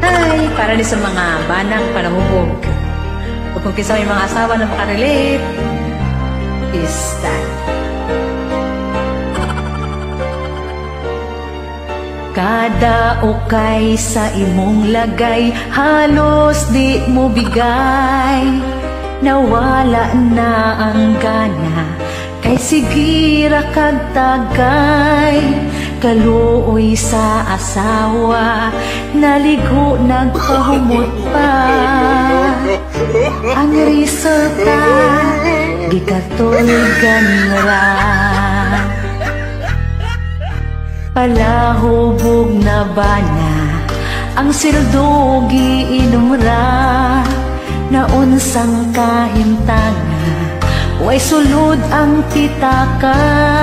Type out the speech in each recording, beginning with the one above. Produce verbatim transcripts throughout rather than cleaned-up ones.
Ay, para ni sa mga banang panahubog. O kung kisa may mga asawa na makarelate, is that. Kada ukay sa imong lagay, halos di mo bigay. Nawala na ang gana, kay sigira kag tagay. Kaluoy sa asawa, naligo nagpahumot pa. Ang resulta, gikatulgan ra. Palahubog na bana, ang sildo giinom ra. Naunsang kahintanga, way sulod ang pitaka.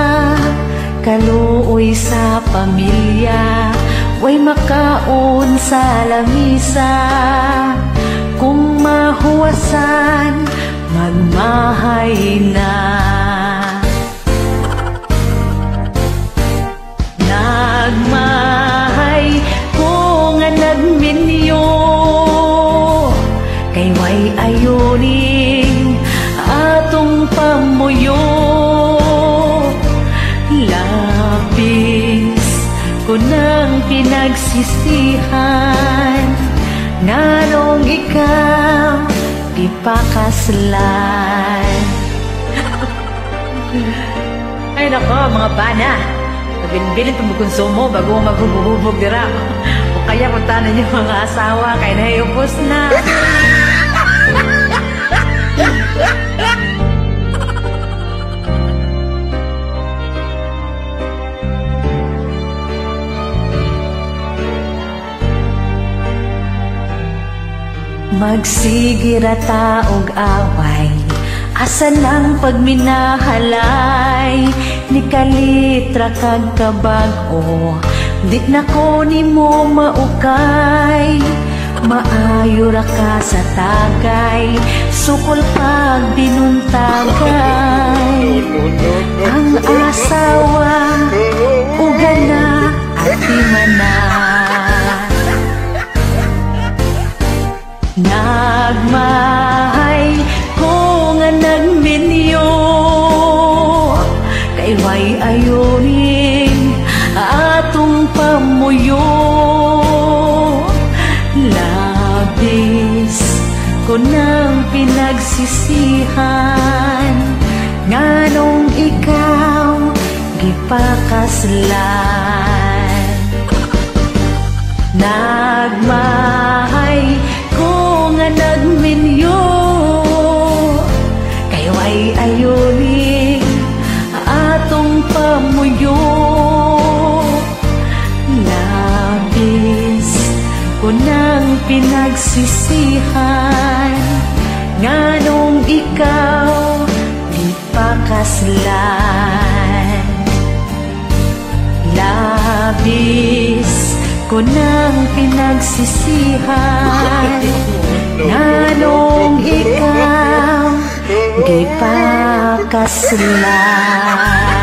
Kaluoy sa pamilya, way makaon sa lamisa. Kung mahuwasan, magmahay na. Nagmahay kung nagminyo, kay way ayuning atong pamuyo. Labis ko nang pinagsisihan, nganong ikaw ipakaslan. Ay nako mga bana, mabilin-bilin itong konsumo bago maghubog-hubog dira. O kaya puntahan niyo mga asawa, kaya naiubos na. Magsigira taog away, asan ang pagminahalay. Ni kalitra kag kabag-o, di na ko ni mo maukay. Maayo ra ka sa tagay, sukol pag binuntagay. Ang asawa, ugan na at timana. Nagmahay kung nagminyo, kay way ayuning atong pamuyo. Labis ko nang pinagsisihan, nganong ikaw gipakaslan. Nagmahay kung nagminyo, kay way ayuning atong pamuyo. Labis ko nang pinagsisihan, nganong ikaw ipakaslan. Labis ko nang pinagsisihan, nganong ikaw gipakaslan.